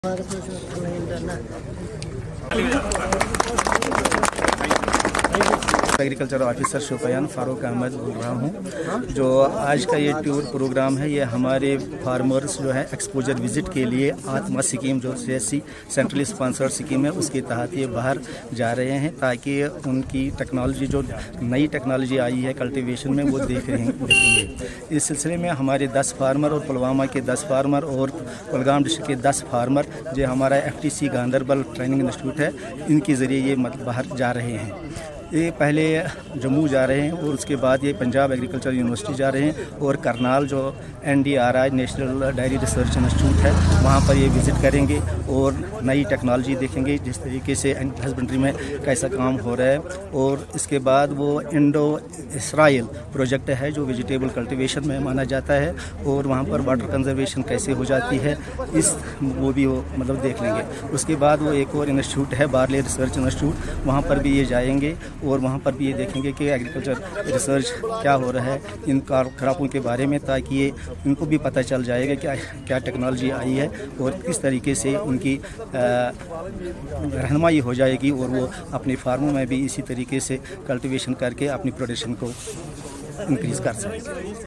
Agriculture officer Shopian Farooq Ahmad बोल रहा हूँ। जो आज का ये टूर प्रोग्राम है, ये हमारे फार्मर्स जो है एक्सपोजर विजिट के लिए आत्मा स्कीम जो CSC सेंट्रली स्पॉन्सर्ड स्कीम है उसके तहत ये बाहर जा रहे हैं ताकि उनकी टेक्नोलॉजी जो नई टेक्नोलॉजी आई है कल्टीवेशन में वो देखेंगे। इस सिलसिले में हमारे 10 फार्मर और पुलवामा के 10 फार्मर और कुलगाम डिस्ट्रिक्ट के 10 फार्मर जो हमारा FTC गांधरबल ट्रेनिंग इंस्टीट्यूट है इनके ज़रिए ये बाहर जा रहे हैं। ये पहले जम्मू जा रहे हैं और उसके बाद ये पंजाब एग्रीकल्चर यूनिवर्सिटी जा रहे हैं और करनाल जो NDRI national dairy research institute है वहाँ पर ये विज़िट करेंगे और नई टेक्नोलॉजी देखेंगे जिस तरीके से हस्बेंड्री में कैसा काम हो रहा है। और इसके बाद वो इंडो इसराइल प्रोजेक्ट है जो वेजिटेबल कल्टीवेशन में माना जाता है और वहाँ पर वाटर कंजर्वेशन कैसे हो जाती है वो भी वो मतलब देख लेंगे। उसके बाद वो एक और इंस्टीट्यूट है बार्ले रिसर्च इंस्टीट्यूट, वहाँ पर भी ये जाएंगे और वहाँ पर भी ये देखेंगे कि एग्रीकल्चर रिसर्च क्या हो रहा है इन क्रॉपों के बारे में, ताकि ये इनको भी पता चल जाएगा कि क्या टेक्नोलॉजी आई है और किस तरीके से उनकी रहनुमाई हो जाएगी और वो अपने फार्मों में भी इसी तरीके से कल्टीवेशन करके अपनी प्रोडक्शन को इंक्रीज़ कर सकें।